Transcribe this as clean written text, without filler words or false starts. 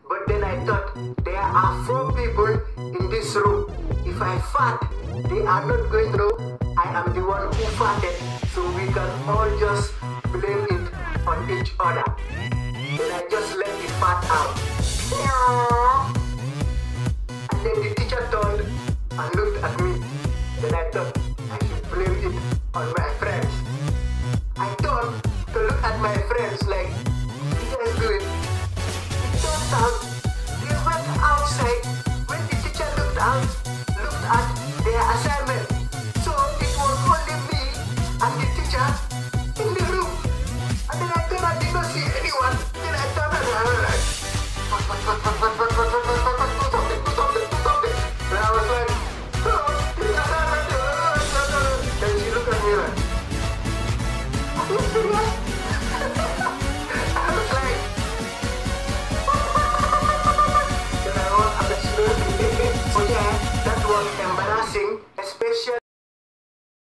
But then I thought there are 4 people in this room. If I fart, they are not going to know I am the one who farted, so we can all just blame it on each other. Then I just let the fart out. And then the teacher turned and looked at me. Then I thought I should blame it on my friends. I turned to look at my friends like, what you guys doing? It turns out they went outside when the teacher looked at their assignment. So it was only me and the teacher in the room. And then I thought I did not see anyone. Then I turned and I was like, do something. And I was like, then she looked at me like, are you serious? I was like, then I was at the school. So yeah, that was embarrassing, especially